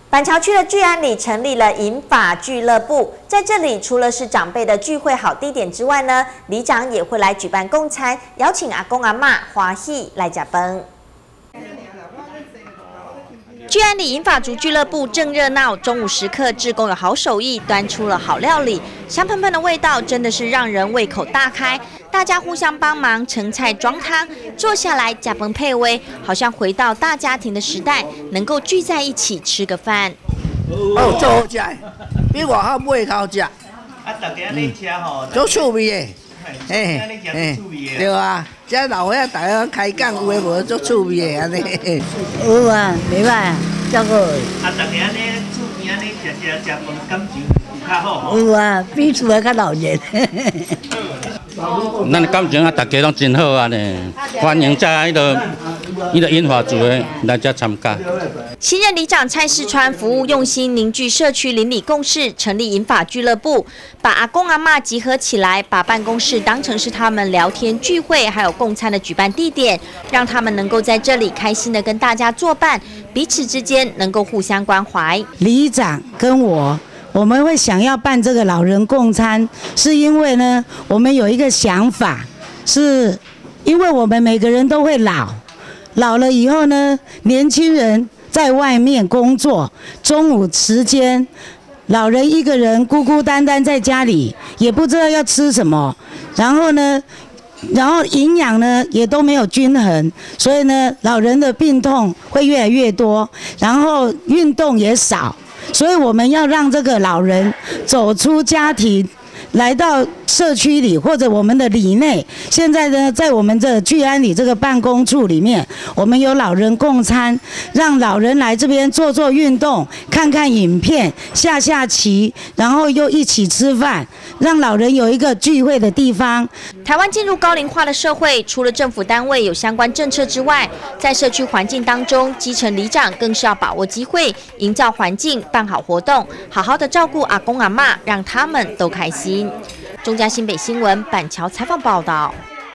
板桥区的聚安里成立了银发俱乐部，在这里除了是长辈的聚会好地点之外呢，里长也会来举办共餐，邀请阿公阿嬷欢喜来吃饭。聚安里银发族俱乐部正热闹，中午时刻，志工有好手艺，端出了好料理，香喷喷的味道真的是让人胃口大开。大家互相帮忙盛菜装汤，坐下来加饭配味，好像回到大家庭的时代，能够聚在一起吃个饭。 哦，最好食，比外口买较好食。啊， 大家咧吃吼， 足趣味的，对啊，这老伙大家开讲有诶无足趣味的安尼。 有啊，袂歹啊，足好。 啊，大家咧厝边安尼食饭，感情有较好吼。 有啊，比厝诶较闹热。 咱感情啊，大家拢真好啊呢，欢迎在迄个银发族的来这参加。 新任里长蔡世川服务用心，凝聚社区邻里共识，成立银发俱乐部，把阿公阿嬷集合起来，把办公室当成是他们聊天聚会还有共餐的举办地点，让他们能够在这里开心的跟大家作伴，彼此之间能够互相关怀。 里长跟我们会想要办这个老人共餐，是因为呢，我们有一个想法，是因为我们每个人都会老了以后呢，年轻人在外面工作，中午时间，老人一个人孤孤单单在家里，也不知道要吃什么，然后营养呢也都没有均衡，所以呢，老人的病痛会越来越多，然后运动也少。所以我们要让这个老人走出家庭，来到社区里或者我们的里内。现在呢，在我们的聚安里这个办公处里面，我们有老人共餐，让老人来这边做运动，看看影片，下棋，然后又一起吃饭，让老人有一个聚会的地方。 台湾进入高龄化的社会，除了政府单位有相关政策之外，在社区环境当中，基层里长更是要把握机会，营造环境，办好活动，好好的照顾阿公阿嬷，让他们都开心。中嘉新北新闻板桥采访报道。